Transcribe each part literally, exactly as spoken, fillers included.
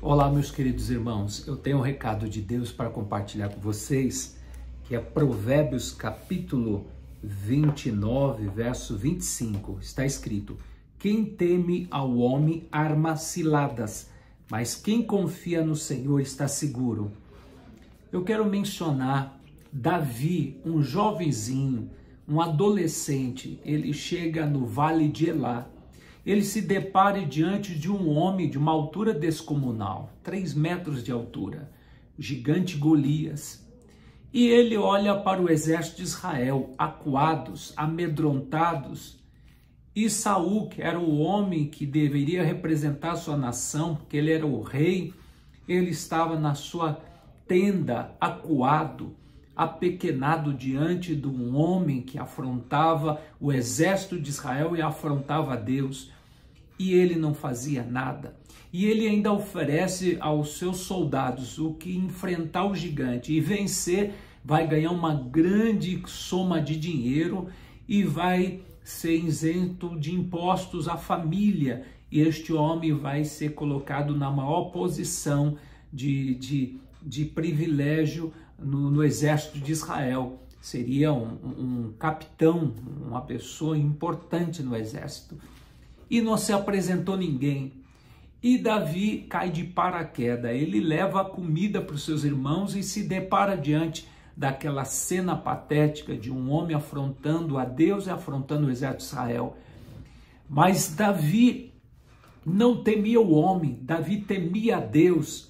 Olá, meus queridos irmãos, eu tenho um recado de Deus para compartilhar com vocês, que é Provérbios capítulo vinte e nove, verso vinte e cinco. Está escrito: quem teme ao homem arma ciladas, mas quem confia no Senhor está seguro. Eu quero mencionar Davi, um jovenzinho, um adolescente. Ele chega no vale de Elá. Ele se depara diante de um homem de uma altura descomunal, três metros de altura, gigante Golias. E ele olha para o exército de Israel, acuados, amedrontados. E Saul, que era o homem que deveria representar a sua nação, porque ele era o rei, ele estava na sua tenda, acuado, apequenado diante de um homem que afrontava o exército de Israel e afrontava Deus. E ele não fazia nada. E ele ainda oferece aos seus soldados o que enfrentar o gigante e vencer, vai ganhar uma grande soma de dinheiro e vai ser isento de impostos à família. E este homem vai ser colocado na maior posição de, de, de privilégio no, no exército de Israel. Seria um, um capitão, uma pessoa importante no exército. E não se apresentou ninguém. E Davi cai de paraquedas. Ele leva a comida para os seus irmãos e se depara diante daquela cena patética de um homem afrontando a Deus e afrontando o exército de Israel. Mas Davi não temia o homem, Davi temia a Deus.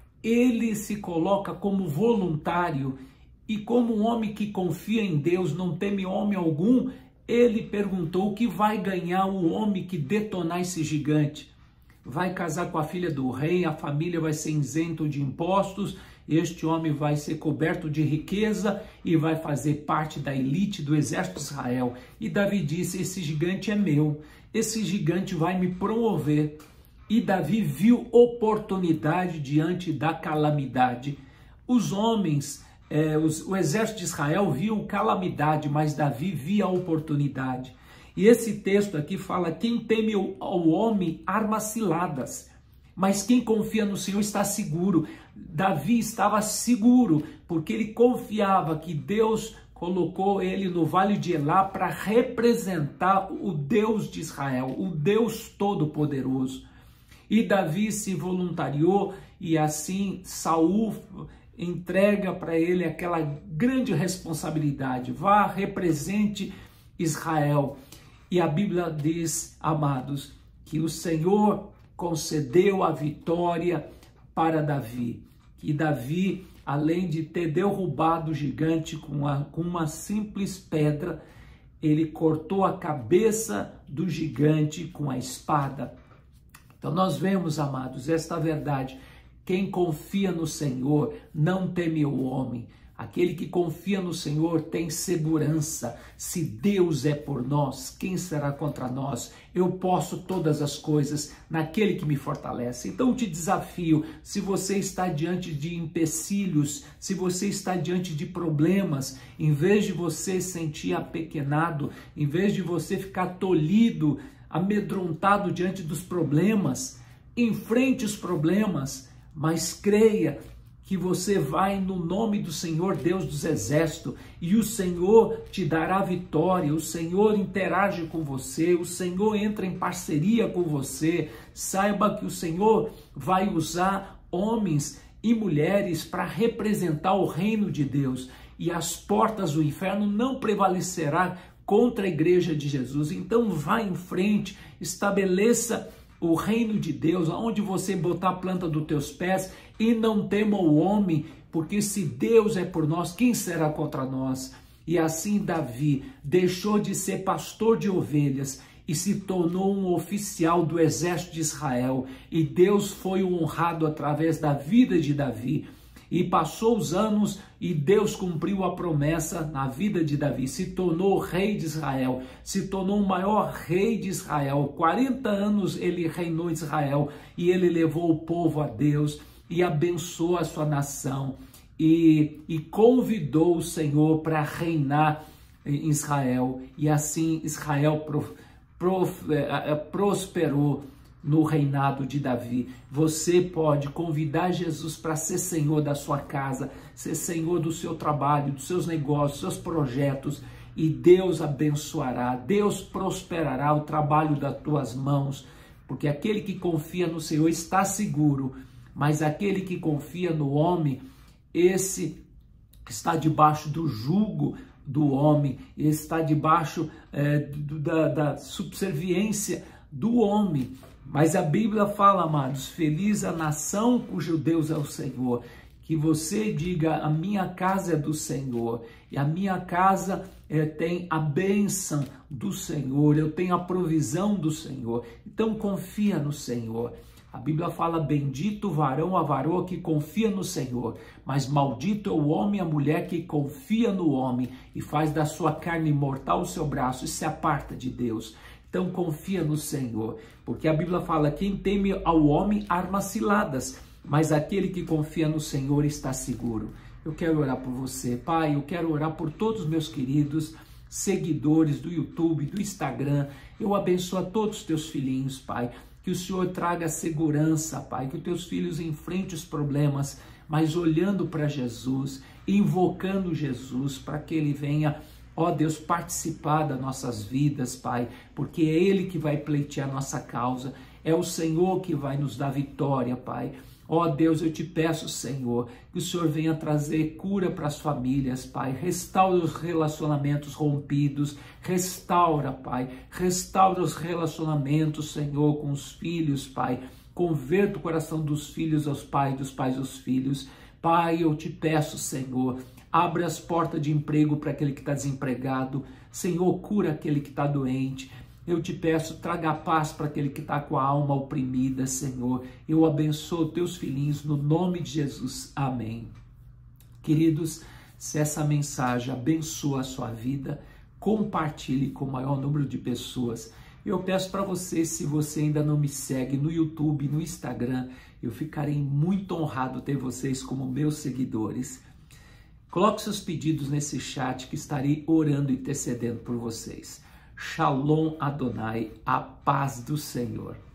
Ele se coloca como voluntário e como um homem que confia em Deus, não teme homem algum. Ele perguntou: o que vai ganhar o homem que detonar esse gigante? Vai casar com a filha do rei, a família vai ser isento de impostos, este homem vai ser coberto de riqueza e vai fazer parte da elite do exército de Israel. E Davi disse: esse gigante é meu, esse gigante vai me promover. E Davi viu oportunidade diante da calamidade. Os homens... É, os, o exército de Israel viu calamidade, mas Davi via a oportunidade. E esse texto aqui fala: quem teme ao homem arma ciladas, mas quem confia no Senhor está seguro. Davi estava seguro, porque ele confiava que Deus colocou ele no vale de Elá para representar o Deus de Israel, o Deus Todo-Poderoso. E Davi se voluntariou, e assim Saul entrega para ele aquela grande responsabilidade: vá, represente Israel. E a Bíblia diz, amados, que o Senhor concedeu a vitória para Davi. Que Davi, além de ter derrubado o gigante com, a, com uma simples pedra, ele cortou a cabeça do gigante com a espada. Então nós vemos, amados, esta verdade. Quem confia no Senhor não teme o homem. Aquele que confia no Senhor tem segurança. Se Deus é por nós, quem será contra nós? Eu posso todas as coisas naquele que me fortalece. Então te desafio: se você está diante de empecilhos, se você está diante de problemas, em vez de você sentir apequenado, em vez de você ficar tolhido, amedrontado diante dos problemas, enfrente os problemas, mas creia que você vai no nome do Senhor Deus dos Exércitos, e o Senhor te dará vitória, o Senhor interage com você, o Senhor entra em parceria com você. Saiba que o Senhor vai usar homens e mulheres para representar o reino de Deus, e as portas do inferno não prevalecerão contra a igreja de Jesus. Então vá em frente, estabeleça o reino de Deus, aonde você botar a planta dos teus pés, e não tema o homem, porque se Deus é por nós, quem será contra nós? E assim Davi deixou de ser pastor de ovelhas e se tornou um oficial do exército de Israel, e Deus foi honrado através da vida de Davi. E passou os anos e Deus cumpriu a promessa na vida de Davi. Se tornou rei de Israel, se tornou o maior rei de Israel. quarenta anos ele reinou em Israel e ele levou o povo a Deus e abençoou a sua nação. E, e convidou o Senhor para reinar em Israel. E assim Israel pro, pro, prosperou. no reinado de Davi. Você pode convidar Jesus para ser Senhor da sua casa, ser Senhor do seu trabalho, dos seus negócios, dos seus projetos, e Deus abençoará, Deus prosperará o trabalho das tuas mãos, porque aquele que confia no Senhor está seguro, mas aquele que confia no homem, esse está debaixo do jugo do homem, está debaixo é, do, da, da subserviência do homem. Mas a Bíblia fala, amados, feliz a nação cujo Deus é o Senhor. Que você diga, a minha casa é do Senhor, e a minha casa é, tem a bênção do Senhor, eu tenho a provisão do Senhor. Então confia no Senhor. A Bíblia fala, bendito o varão, a varoa que confia no Senhor, mas maldito é o homem e a mulher que confia no homem e faz da sua carne mortal o seu braço e se aparta de Deus. Então confia no Senhor, porque a Bíblia fala, quem teme ao homem armas ciladas, mas aquele que confia no Senhor está seguro. Eu quero orar por você, Pai, eu quero orar por todos os meus queridos seguidores do YouTube, do Instagram. Eu abençoo a todos os teus filhinhos, Pai, que o Senhor traga segurança, Pai, que os teus filhos enfrentem os problemas, mas olhando para Jesus, invocando Jesus, para que Ele venha, ó Deus, participar das nossas vidas, Pai, porque é Ele que vai pleitear a nossa causa, é o Senhor que vai nos dar vitória, Pai. Ó Deus, eu te peço, Senhor, que o Senhor venha trazer cura para as famílias, Pai. Restaura os relacionamentos rompidos. Restaura, Pai. Restaura os relacionamentos, Senhor, com os filhos, Pai. Converta o coração dos filhos aos pais, dos pais aos filhos. Pai, eu te peço, Senhor, abre as portas de emprego para aquele que está desempregado. Senhor, cura aquele que está doente. Eu te peço, traga paz para aquele que está com a alma oprimida, Senhor. Eu abençoo teus filhinhos no nome de Jesus. Amém. Queridos, se essa mensagem abençoa a sua vida, compartilhe com o maior número de pessoas. Eu peço para você, se você ainda não me segue no YouTube, no Instagram, eu ficarei muito honrado ter vocês como meus seguidores. Coloque seus pedidos nesse chat que estarei orando e intercedendo por vocês. Shalom Adonai, a paz do Senhor.